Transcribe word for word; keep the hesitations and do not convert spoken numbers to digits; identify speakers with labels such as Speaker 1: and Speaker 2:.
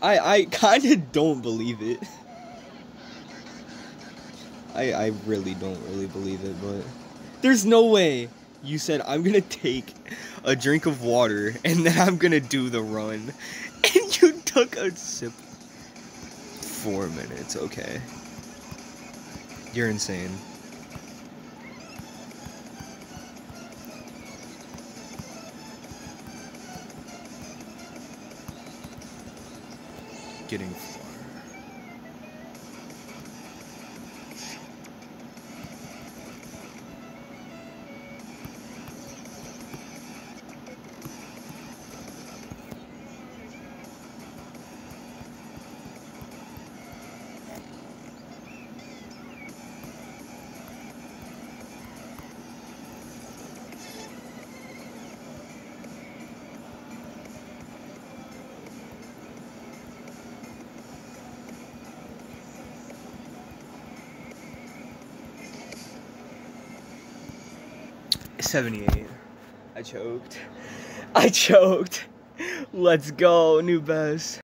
Speaker 1: I, I kind of don't believe it. I, I really don't really believe it, but there's no way you said I'm gonna take a drink of water and then I'm gonna do the run and you took a sip. Four minutes, okay. You're insane. Getting far. seventy-eight. I choked. I choked. Let's go, new best.